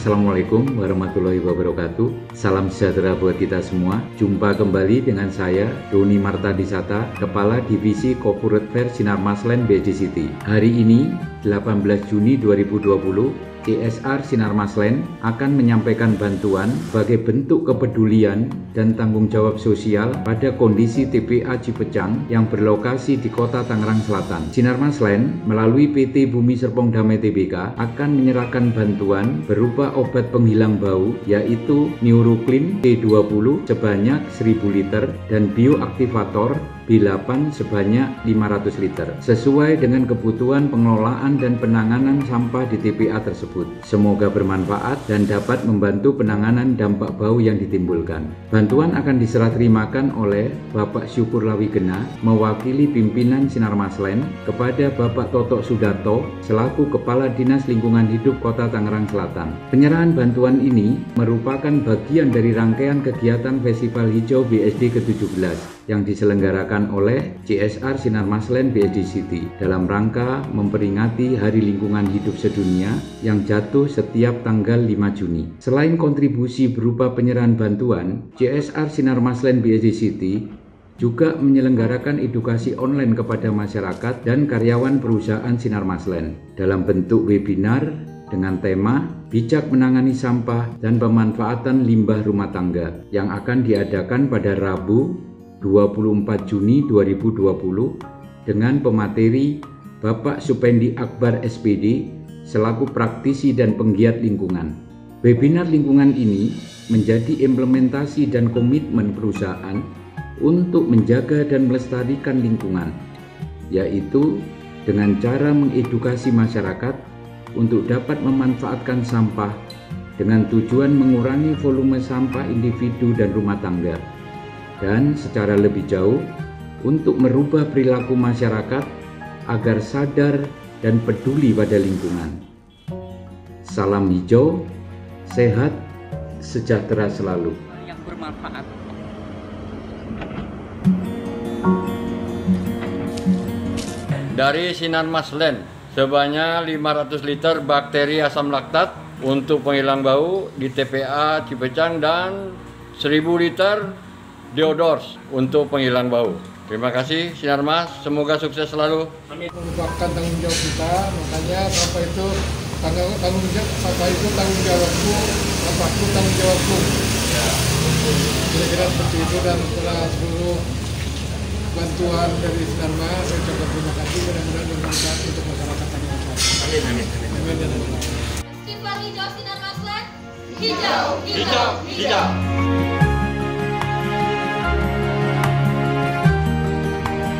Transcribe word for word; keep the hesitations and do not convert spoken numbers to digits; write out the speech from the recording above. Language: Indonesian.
Assalamualaikum warahmatullahi wabarakatuh. Salam sejahtera buat kita semua. Jumpa kembali dengan saya, Doni Martadisata, Kepala Divisi Corporate Fair Sinar Maslen B S D City. Hari ini, delapan belas Juni dua ribu dua puluh, C S R Sinar Maslen akan menyampaikan bantuan sebagai bentuk kepedulian dan tanggung jawab sosial pada kondisi T P A Cipecang yang berlokasi di Kota Tangerang Selatan. Sinar Maslen melalui P T Bumi Serpong Damai T B K akan menyerahkan bantuan berupa obat penghilang bau yaitu Neuroklin T dua puluh sebanyak seribu liter dan bioaktivator B delapan sebanyak lima ratus liter sesuai dengan kebutuhan pengelolaan dan penanganan sampah di T P A tersebut. Semoga bermanfaat dan dapat membantu penanganan dampak bau yang ditimbulkan. Bantuan akan diserah terimakan oleh Bapak Syukur Lawigena mewakili pimpinan Sinar Maslen kepada Bapak Totok Sudarto selaku Kepala Dinas Lingkungan Hidup Kota Tangerang Selatan. Penyerahan bantuan ini merupakan bagian dari rangkaian kegiatan Festival Hijau B S D ke tujuh belas yang diselenggarakan oleh C S R Sinar Maslen B S D City dalam rangka memperingati Hari Lingkungan Hidup Sedunia yang jatuh setiap tanggal lima Juni. Selain kontribusi berupa penyerahan bantuan, C S R Sinar Maslen B S D City juga menyelenggarakan edukasi online kepada masyarakat dan karyawan perusahaan Sinar Maslen dalam bentuk webinar dengan tema Bijak Menangani Sampah dan Pemanfaatan Limbah Rumah Tangga yang akan diadakan pada Rabu dua puluh empat Juni dua ribu dua puluh dengan pemateri Bapak Supendi Akbar S P D selaku praktisi dan penggiat lingkungan. Webinar lingkungan ini menjadi implementasi dan komitmen perusahaan untuk menjaga dan melestarikan lingkungan, yaitu dengan cara mengedukasi masyarakat untuk dapat memanfaatkan sampah dengan tujuan mengurangi volume sampah individu dan rumah tangga, dan secara lebih jauh untuk merubah perilaku masyarakat agar sadar dan peduli pada lingkungan. Salam hijau, sehat, sejahtera selalu. Yang bermanfaat. Dari Sinar Maslen sebanyak lima ratus liter bakteri asam laktat untuk penghilang bau di T P A Cipecang dan seribu liter deodors untuk penghilang bau. Terima kasih Sinar Mas, semoga sukses selalu. Amin. Merupakan tanggung jawab kita, makanya apa itu tanggung, tanggung jawab, apa itu tanggung jawabku, apa itu tanggung jawabku. Ya. Kira-kira seperti itu, dan setelah seluruh bantuan dari Sinar Mas, saya ucapkan terima kasih, mudah-mudahan bermanfaat untuk masyarakat Tangerang Selatan. Amin, amin, amin. Amin, amin. Festival Hijau Sinar Maslen, hijau, hijau, hijau. hijau.